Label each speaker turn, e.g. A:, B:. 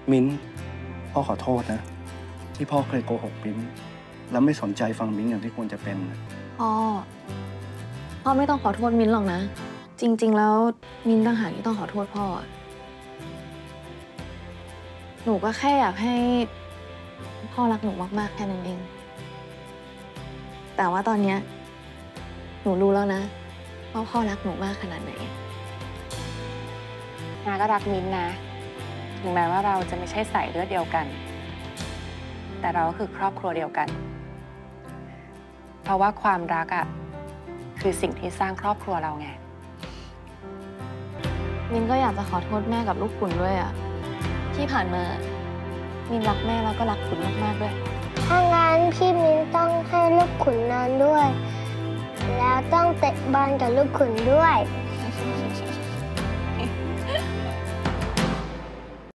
A: มิ้นพ่อขอโทษนะที่พ่อเคยโกหกมิ้นแล้วไม่สนใจฟังมิ้นอย่างที่ควรจะเป็น
B: พ่อไม่ต้องขอโทษมิ้นหรอกนะจริงๆแล้วมิ้นต่างหากที่ต้องขอโทษพ่อหนูก็แค่อยากให้พ่อรักหนูมากๆแค่นั้นเองแต่ว่าตอนเนี้ยหนูรู้แล้วนะว่าพ่อรักหนูมากขนาดไหน
C: นาก็รักมิ้นนะถึงแม้ว่าเราจะไม่ใช่สายเลือดเดียวกันแต่เราก็คือครอบครัวเดียวกันเพราะว่าความรักอะคือสิ่งที่สร้างครอบครัวเราไง
B: มินก็อยากจะขอโทษแม่กับลูกขุนด้วยอะที่ผ่านมามินรักแม่แล้วก็รักขุนมากๆด้วย
D: ถ้างั้นพี่มิ้นต้องให้ลูกขุนนอนด้วยแล้วต้องเตะบอลกับลูกขุนด้วย